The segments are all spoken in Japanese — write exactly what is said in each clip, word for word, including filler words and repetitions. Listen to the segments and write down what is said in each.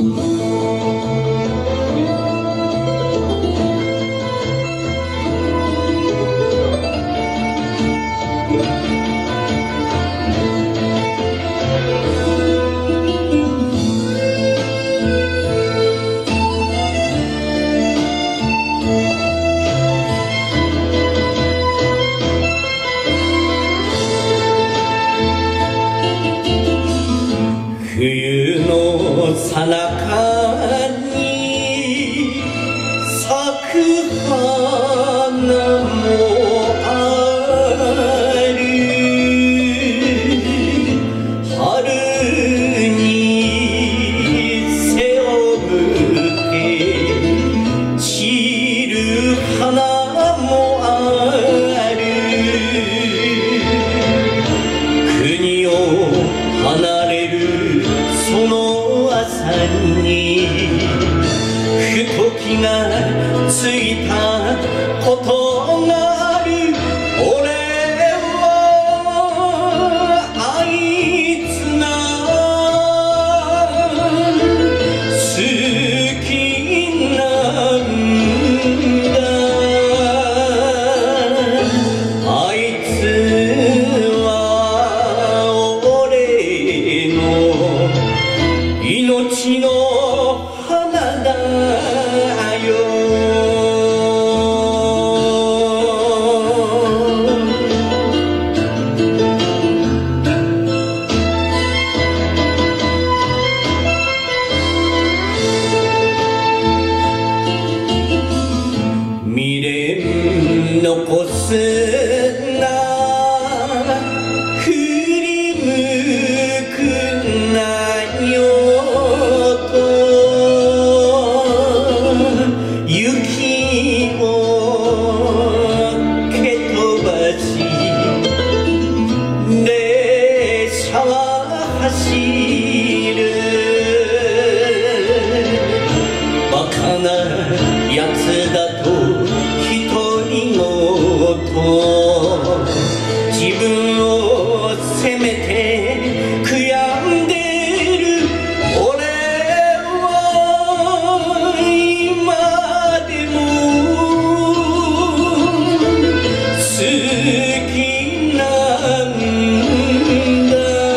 冬のさなかに咲く花もある。春に背を向け散る花もある。国を離れるその朝にふと気がついたことがある。俺はあいつが好きなんだ。あいつは俺の命の花だよ。未練残すな振り向くなよと雪を蹴飛ばし列車は走る。バカなやつだと独り言自分を責めて悔やんでる。俺は今でも好きなん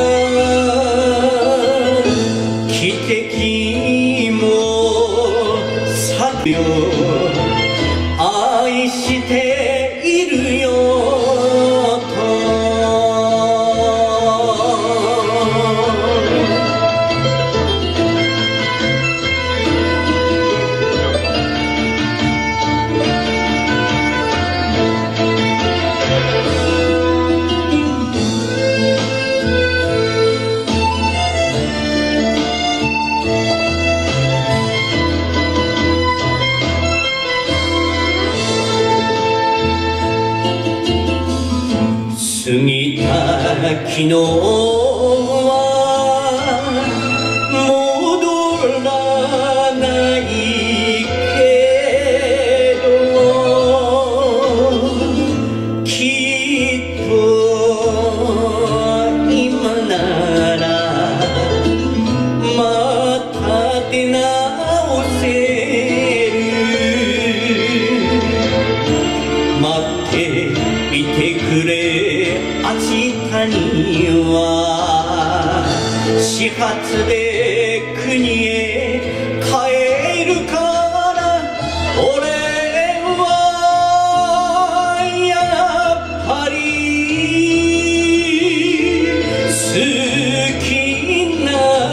だ。汽笛も咲くよ。愛しているよと。過ぎた昨日は戻らないけどきっと今ならまた出直せる。待っていてくれ。明日には始発で国へ帰るから俺はやっぱり好き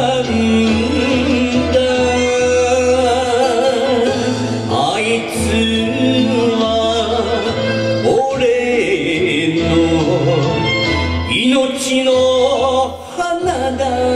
なんだ。あいつは俺の命の花だ